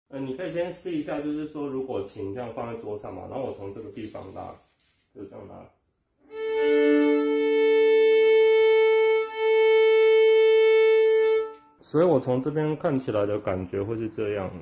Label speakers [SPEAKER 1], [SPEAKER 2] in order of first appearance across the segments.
[SPEAKER 1] 你可以先试一下，就是说如果琴这样放在桌上嘛，然后我从这个地方拉，就这样拉。所以我从这边看起来的感觉会是这样。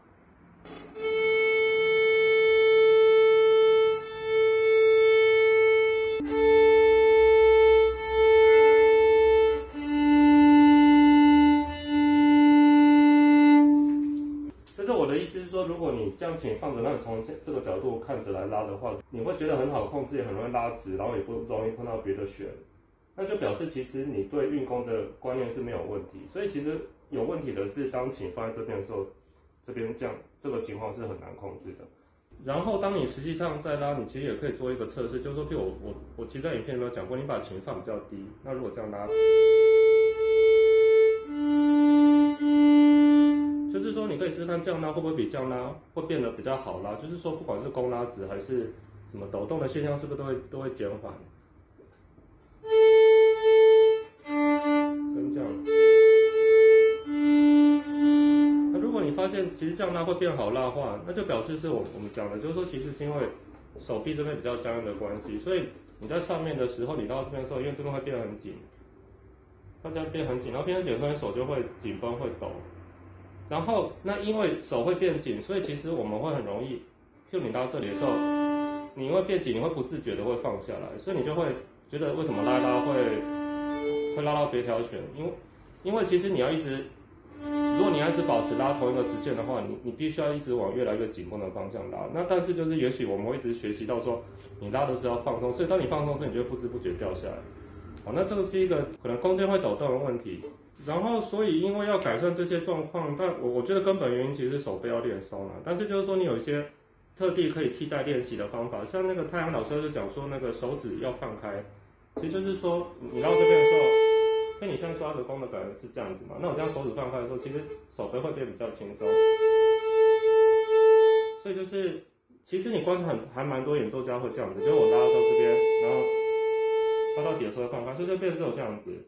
[SPEAKER 1] 就是我的意思是说，如果你这样琴放着，那你从这个角度看着来拉的话，你会觉得很好控制，也很容易拉直，然后也不容易碰到别的弦。那就表示其实你对运弓的观念是没有问题，所以其实有问题的是当琴放在这边的时候，这边这个情况是很难控制的。然后当你实际上在拉，你其实也可以做一个测试，就是说，就我其实在影片里面有讲过，你把琴放比较低，那如果这样拉，就是说你可以试试看这样拉会不会比这样拉会变得比较好拉，就是说不管是弓拉直还是什么抖动的现象，是不是都会减缓？跟这样。那如果你发现其实这样拉会变好拉的话，那就表示是我们讲的，就是说其实是因为手臂这边比较僵硬的关系，所以你在上面的时候，你到这边的时候，因为这边会变得很紧，它这样变很紧，然后变很紧的时候，你手就会紧绷会抖。然后那因为手会变紧，所以其实我们会很容易，就你拉这里的时候，你因为变紧，你会不自觉的会放下来，所以你就会觉得为什么拉一拉会拉到别条弦，因为其实你要一直，如果你要一直保持拉同一个直线的话，你必须要一直往越来越紧绷的方向拉。那但是就是也许我们会一直学习到说，你拉的时候要放松，所以当你放松时，你就会不知不觉掉下来。好，那这个是一个可能弓箭会抖动的问题。然后，所以因为要改善这些状况，但我觉得根本原因其实是手背要练松了。但是就是说，你有一些特地可以替代练习的方法，像那个太阳老师就讲说，那个手指要放开，其实就是说你到这边的时候，跟你现在抓着弓的感觉是这样子嘛。那我这样手指放开的时候，其实手背会变比较轻松。所以就是，其实你观察还蛮多演奏家会这样子，就是我拉到这边，然后拉到底的时候放开，所以就变成只有这样子。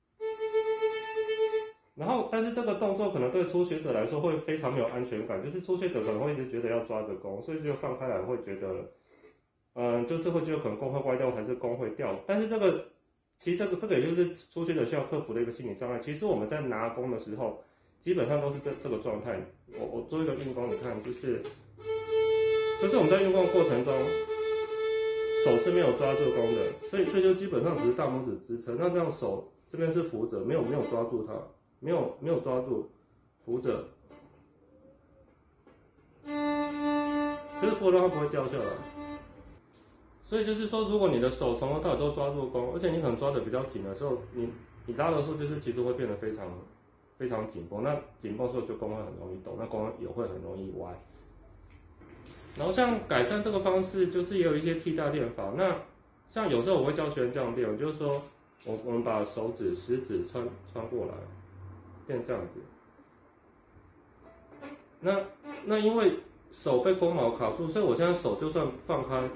[SPEAKER 1] 然后，但是这个动作可能对初学者来说会非常没有安全感，就是初学者可能会一直觉得要抓着弓，所以就放开来会觉得，就是会觉得可能弓会歪掉，还是弓会掉。但是其实这个也就是初学者需要克服的一个心理障碍。其实我们在拿弓的时候，基本上都是这个状态。我做一个运弓，你看，就是我们在运弓的过程中，手是没有抓住弓的，所以就基本上只是大拇指支撑。那这样手这边是扶着，没有抓住它。没有抓住，扶着，就是扶着让它不会掉下来。所以就是说，如果你的手从头到尾都抓住弓，而且你可能抓的比较紧的时候，你拉的时候就是其实会变得非常非常紧绷。那紧绷的时候就弓会很容易抖，那弓也会很容易歪。然后像改善这个方式，就是也有一些替代练法。那像有时候我会教学生这样练，就是说我们把食指穿过来。变这样子，那因为手被弓毛卡住，所以我现在手就算放开，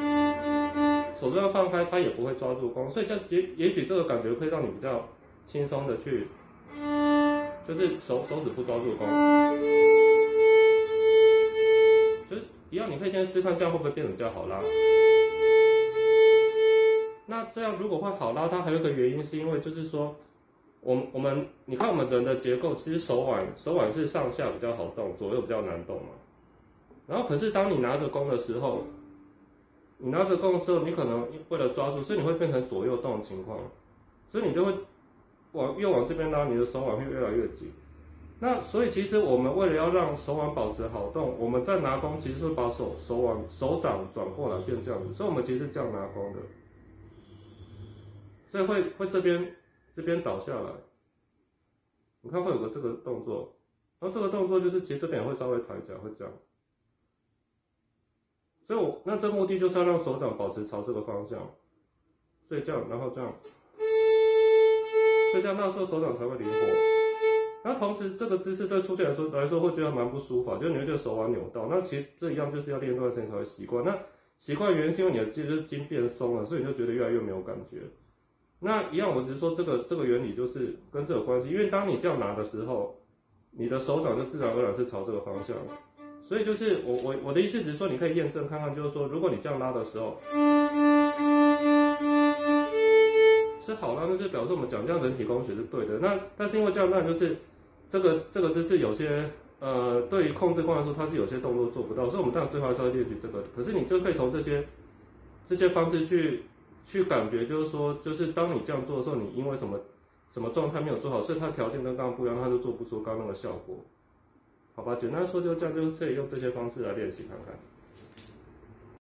[SPEAKER 1] 它也不会抓住弓，所以这样也许这个感觉可以让你比较轻松的去，就是手指不抓住弓，就是一样，你可以先试看这样会不会变得比较好拉。那这样如果会好拉，它还有一个原因是因为就是说。你看我们人的结构，其实手腕是上下比较好动，左右比较难动嘛。然后可是当你拿着弓的时候，你可能为了抓住，所以你会变成左右动的情况，所以你就会越往这边拉，你的手腕会越来越紧。那所以其实我们为了要让手腕保持好动，我们在拿弓其实是把手掌转过来变这样子，所以我们其实是这样拿弓的，所以会这边倒下来，你看会有个这个动作，然后这个动作就是其实这边也会稍微抬起来，会这样。所以那这目的就是要让手掌保持朝这个方向，所以这样，然后这样，所以这样那时候手掌才会灵活。那同时这个姿势对初学者来说会觉得蛮不舒服，就你会觉得手腕扭到。那其实这一样就是要练一段时间才会习惯。那习惯原因是因为你的筋变松了，所以你就觉得越来越没有感觉。那一样，我只是说这个原理就是跟这有关系，因为当你这样拿的时候， 你的手掌就自然而然是朝这个方向。所以就是我的意思只是说，你可以验证看看，就是说，如果你这样拉的时候是好拉，那就表示我们讲这样人体工学是对的。那但是因为这样，当然就是这个姿势有些对于控制功来说，它是有些动作做不到，所以我们当然最后还是要练习这个。可是你就可以从这些方式去感觉，就是说，就是当你这样做的时候，你因为什么状态没有做好，所以它的条件跟刚刚不一样，它就做不出刚刚那个效果。好吧，简单说就这样，就是可以用这些方式来练习看看。